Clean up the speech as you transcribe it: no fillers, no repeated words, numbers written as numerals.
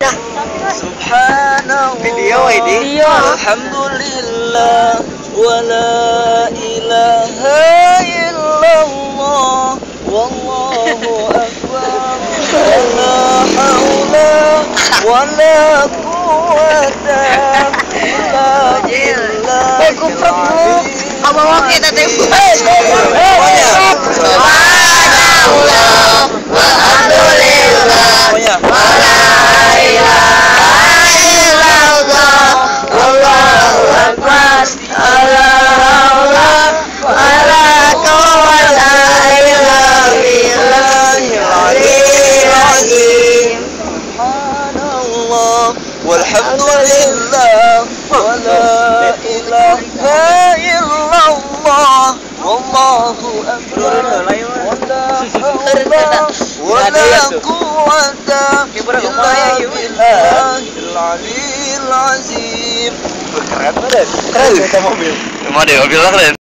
Subhanallah. Video ini. Alhamdulillah. Wa la ilaha illallah. Wallahu akbar. Wa la hawla wa la quwwata illa billah. Abang kita tengok. Walhamdulillah wa la ilaha illallah wallahu akbar wa la hawla wa la quwwata illa billahil aliyyil azim. Keren banget. Keren mobil. Mobil lah keren.